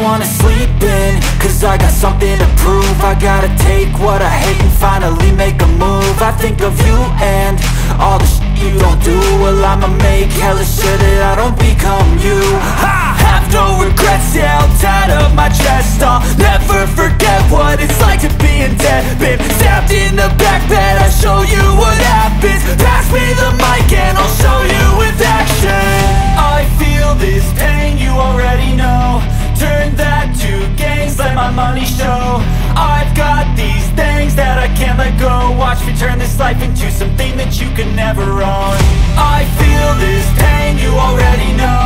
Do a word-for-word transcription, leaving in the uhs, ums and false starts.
wanna sleep in, cause I got something to prove. I gotta take what I hate and finally make a move. I think of you and all the shit you don't do. Well, I'ma make hella sure that I don't become you. I have no regrets, yeah, I'll tie up my chest. I'll never forget what it's like to be in debt. Been stabbed in the back bed, I'll show you what happens. Pass me the mic and I'll show you with action. I feel this pain, you already know. Turn that to gains, let my money show. I've got these things that I can't let go. Watch me turn this life into something that you can never own. I feel this pain, you already know.